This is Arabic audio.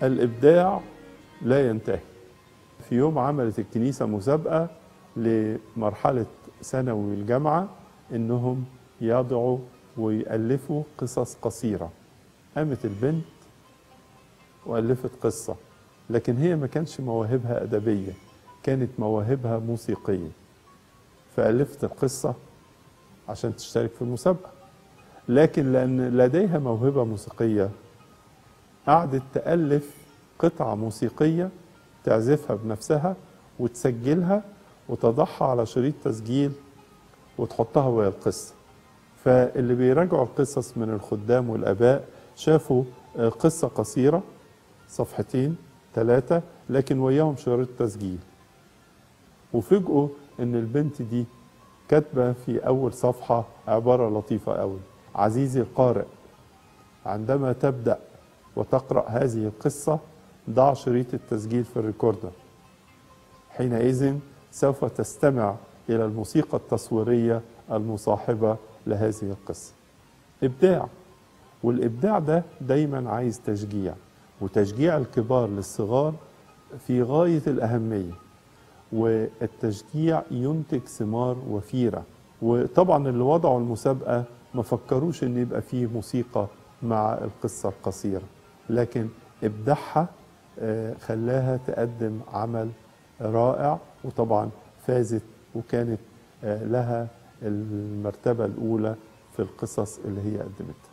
الإبداع لا ينتهي. في يوم عملت الكنيسة مسابقة لمرحلة ثانوي الجامعة إنهم يضعوا ويألفوا قصص قصيرة. قامت البنت وألفت قصة، لكن هي ما كانش مواهبها أدبية، كانت مواهبها موسيقية. فألفت القصة عشان تشترك في المسابقة، لكن لأن لديها موهبة موسيقية قعدت تألف قطعة موسيقية تعزفها بنفسها وتسجلها وتضعها على شريط تسجيل وتحطها ويا القصة. فاللي بيراجعوا القصص من الخدام والآباء شافوا قصة قصيرة صفحتين 3 لكن وياهم شريط تسجيل، وفجأوا ان البنت دي كاتبة في اول صفحة عبارة لطيفة قوي: عزيزي القارئ، عندما تبدأ وتقرأ هذه القصة ضع شريط التسجيل في الريكوردر، حينئذ سوف تستمع إلى الموسيقى التصويرية المصاحبة لهذه القصة. إبداع، والإبداع ده دايما عايز تشجيع، وتشجيع الكبار للصغار في غاية الأهمية، والتشجيع ينتج ثمار وفيرة. وطبعا اللي وضعوا المسابقة ما فكروش ان يبقى فيه موسيقى مع القصة القصيرة، لكن إبداعها خلاها تقدم عمل رائع، وطبعا فازت وكانت لها المرتبة الأولى في القصص اللي هي قدمتها.